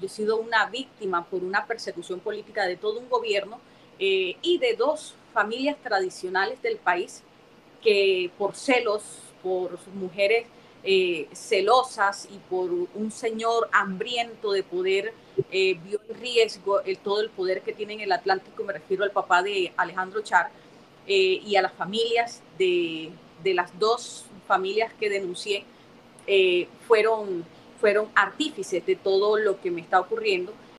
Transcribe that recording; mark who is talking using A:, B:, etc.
A: yo he sido una víctima por una persecución política de todo un gobierno y de dos familias tradicionales del país que por celos, por mujeres celosas y por un señor hambriento de poder, vio en riesgo todo el poder que tiene en el Atlántico. Me refiero al papá de Alejandro Char y a las familias de las dos familias que denuncié, fueron artífices de todo lo que me está ocurriendo.